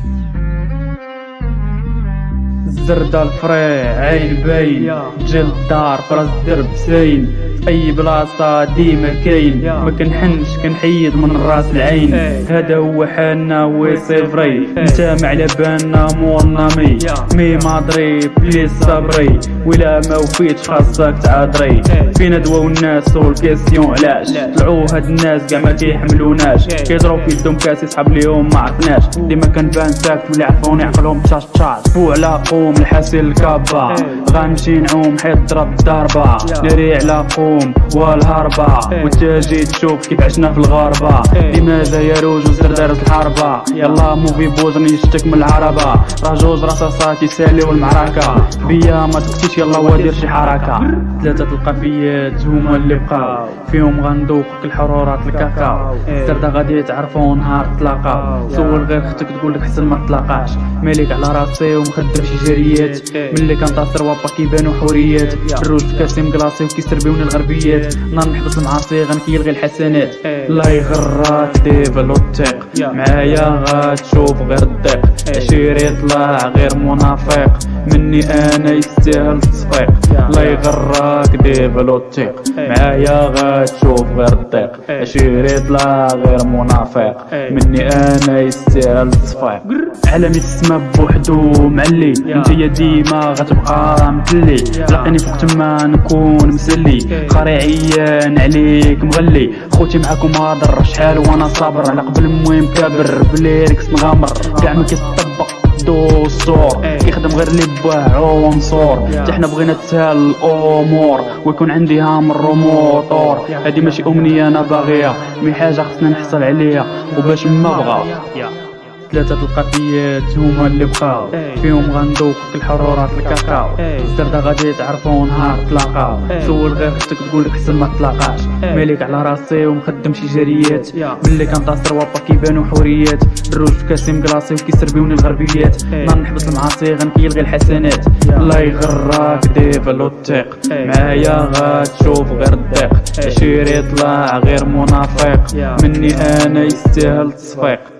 الزردة الفري عين باين، جلد دار فراس الدرب ساين، اي بلاصة ديما كاين، ما كنحنش كنحيد من راس العين. هذا هو حالنا وي سي فري، نتا ما على بالنا مورنا مي مادري بليز صبري، ولا ما وفيتش خاصك تعادري. فينا دواو الناس والكيسيون علاش طلعوا هاد الناس كاع ما كيحملوناش، كيضربوا في يدهم كاس يسحب ليهم ما عرفناش، ديما كنبان ساكت ملي عرفوني عقلهم تشاش فوق على قوم الحاسين الكابا، غنمشي نعوم حيت ضرب الضربة، نري على قوم والهربة، وتجي تشوف كيف عشنا في الغربة. لماذا يا روج وزر دارت الحربة، يلا موفي بوزني يشتك من العربة، راه جوج رصاصات يساليو المعركة، بيا ما تكتيش يلا ودير شي حركة. ثلاثة القافيات هما اللي بقاو، فيهم غندوق الحرورات الكاكاو، الزردة غادي تعرفو نهار تلاقاو، سول غير اختك تقولك حسن ما تلاقاش، مالك على راسي ومخدم شي جريات، ملي كنتصر وابا كيبانو حوريات، الروج في كاسي مكلاصي وكيسربيوني الغربيات، نار نحبس المعاصي غنكيل غير الحسنات. الله يغرك ديفلوتيق، معايا غتشوف غير الضيق، عشيري يطلع غير منافق، مني انا يستاهل تصفيق. الله يغرك ديفلوتيق، معايا غتشوف غير الضيق، عشيري يطلع غير منافق، مني انا يستاهل تصفيق. عالمي السما بوحدو معلي، انتيا ديما غتبقى متلي، لقيني فوق تما نكون مسلي، خاري عيان عليك مغلي، خوتي معاكم هاضر شحال وانا صابر، على قبل المهم كابر بليركس مغامر، كاع ما كيطبق دستور، كيخدم غير اللي باه عنصر، حتى حنا بغينا تسهل الامور ويكون عندي هامر وموطور، هادي ماشي امنيه انا باغيها، مي حاجه خصنا نحصل عليها وباش ما بغا. ثلاثة القافيات هما اللي بقاو، فيهم غندوق الحرورات الكاكاو، الزردة غادي تعرفو نهار تلاقاو، سول غير اختك تقولك حسن ما تلاقاش، مالك على راسي ومخدم شي جريات، ملي كنتصر وابا كيبانو حوريات، الروج في كاسي مكلاصي وكيسربيوني الغربيات، نار نحبس المعاصي غنكيل غير الحسنات. الله يغرك ديفلوتيق، معايا غتشوف غير الضيق، عشيري يطلع غير منافق، مني انا يستاهل تصفيق.